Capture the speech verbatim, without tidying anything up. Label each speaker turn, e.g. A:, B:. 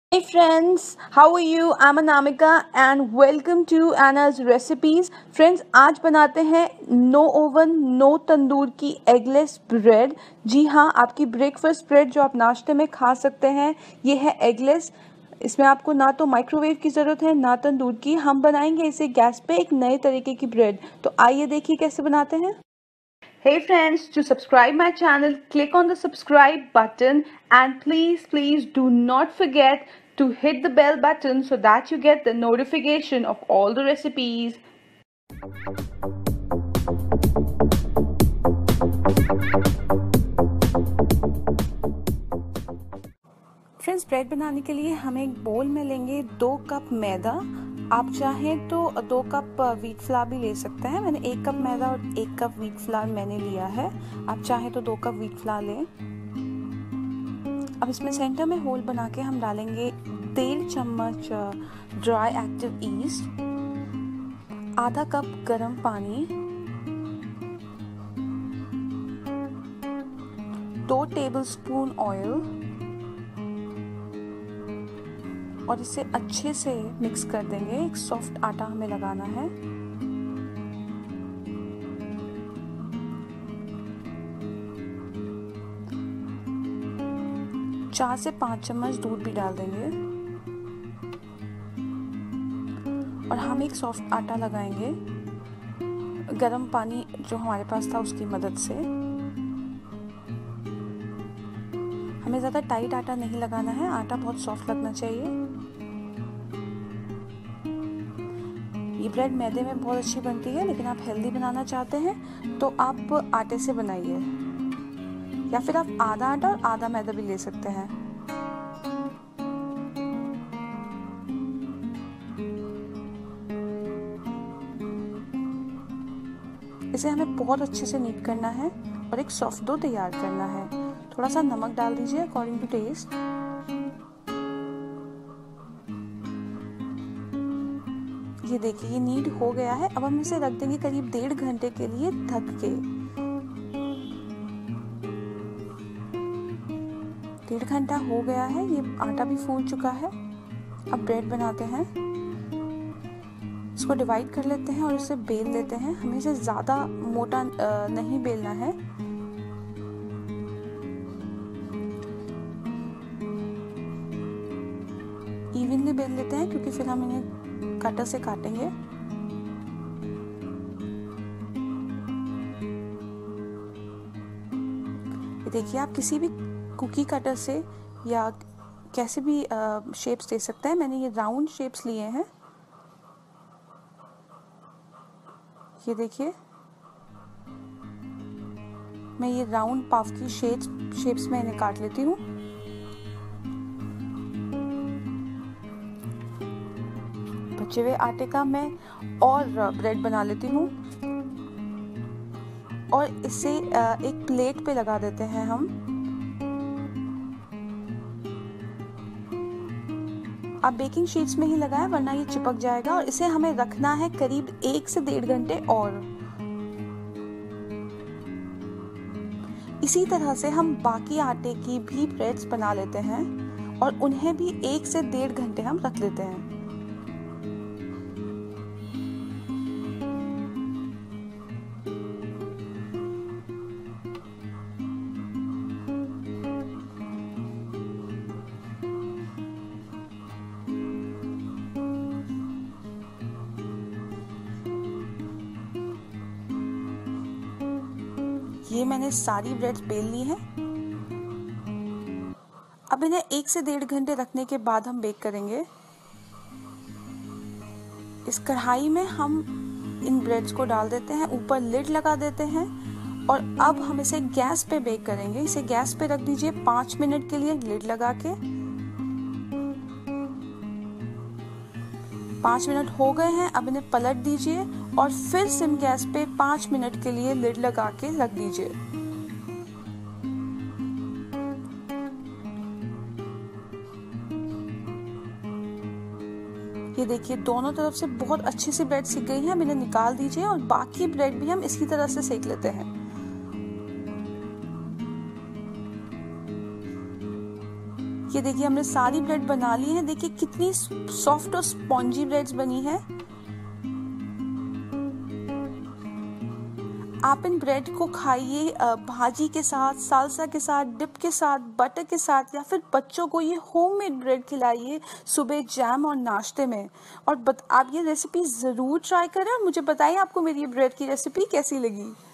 A: Hey friends, how are you? I'm Anamika and welcome to Anna's Recipes. Friends, आज बनाते हैं no oven no तंदूर की eggless bread. जी हाँ, आपकी ब्रेकफास्ट ब्रेड जो आप नाश्ते में खा सकते हैं, ये है एगलेस। इसमें आपको ना तो माइक्रोवेव की ज़रूरत है ना तंदूर की। हम बनाएंगे इसे गैस पे एक नए तरीके की ब्रेड। तो आइए देखिए कैसे बनाते हैं। Hey friends, to subscribe my channel, click on the subscribe button and please please do not forget to hit the bell button so that you get the notification of all the recipes. Friends, bread बनाने के लिए हम एक बोल में लेंगे दो cup मैदा। आप चाहें तो दो कप व्हीट फ्लावर भी ले सकते हैं। मैंने एक कप मैदा और एक कप व्हीट फ्लावर मैंने लिया है। आप चाहें तो दो कप व्हीट फ्लावर लें। अब इसमें सेंटर में होल बना के हम डालेंगे डेढ़ चम्मच ड्राई एक्टिव ईस्ट, आधा कप गरम पानी, दो टेबलस्पून ऑयल और इसे अच्छे से मिक्स कर देंगे। एक सॉफ्ट आटा हमें लगाना है। चार से पाँच चम्मच दूध भी डाल देंगे और हम एक सॉफ्ट आटा लगाएंगे गरम पानी जो हमारे पास था उसकी मदद से। हमें ज़्यादा टाइट आटा नहीं लगाना है, आटा बहुत सॉफ्ट लगना चाहिए। ये ब्रेड मैदे में बहुत अच्छी बनती है, लेकिन आप हेल्दी बनाना चाहते हैं तो आप आटे से बनाइए, या फिर आप आधा आटा और आधा मैदा भी ले सकते हैं। इसे हमें बहुत अच्छे से नीट करना है और एक सॉफ्ट डो तैयार करना है। थोड़ा सा नमक डाल दीजिए अकॉर्डिंग टू टेस्ट। ये देखिए, ये नीट हो गया है। अब हम इसे रख देंगे करीब डेढ़ घंटे के लिए ढक के। डेढ़ घंटा हो गया है, ये आटा भी फूल चुका है। अब ब्रेड बनाते हैं। इसको डिवाइड कर लेते हैं और इसे बेल लेते हैं। हमें इसे ज़्यादा मोटा नहीं बेलना है। इवनली बेल लेते हैं क्योंकि फिर हम इन्हें कटर से काटेंगे। ये देखिए, आप किसी भी कुकी कटर से या कैसे भी शेप्स दे सकते हैं। मैंने ये राउंड शेप्स लिए हैं। ये देखिए, मैं ये राउंड पाव की शेप्स शेप्स में इन्हें काट लेती हूँ। बचे हुए आटे का मैं और ब्रेड बना लेती हूँ और इसे एक प्लेट पे लगा देते हैं हम। आप बेकिंग शीट्स में ही लगाएं वरना ये चिपक जाएगा। और इसे हमें रखना है करीब एक से डेढ़ घंटे और। इसी तरह से हम बाकी आटे की भी ब्रेड्स बना लेते हैं और उन्हें भी एक से डेढ़ घंटे हम रख लेते हैं। ये मैंने सारी ब्रेड्स बेल ली हैं। अब इन्हें एक से डेढ़ घंटे रखने के बाद हम बेक करेंगे। इस कढ़ाई में हम इन ब्रेड्स को डाल देते हैं, ऊपर लिड लगा देते हैं और अब हम इसे गैस पे बेक करेंगे। इसे गैस पे रख दीजिए पाँच मिनट के लिए लिड लगा के। पाँच मिनट हो गए हैं। अब इन्हें पलट दीजिए और फिर सिम गैस पे पाँच मिनट के लिए लिड लगा के रख दीजिए। ये देखिए, दोनों तरफ से बहुत अच्छी सी ब्रेड सिक गई है। अब इन्हें निकाल दीजिए और बाकी ब्रेड भी हम इसी तरह से सेक लेते हैं। ये ये देखिए हमने सारी ब्रेड बना ली है। देखिए कितनी सॉफ्ट और स्पॉन्जी ब्रेड्स बनी है। आप इन ब्रेड को खाइए भाजी के साथ, सालसा के साथ, डिप के साथ, बटर के साथ, या फिर बच्चों को ये होममेड ब्रेड खिलाइए सुबह जैम और नाश्ते में। और बत, आप ये रेसिपी ज़रूर ट्राई करें और मुझे बताइए आपको मेरी ये ब्रेड की रेसिपी कैसी लगी।